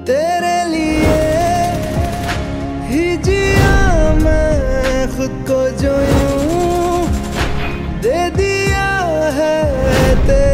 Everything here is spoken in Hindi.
तेरे लिए ही जिया मैं खुद को जो यूं दे दिया है तेरे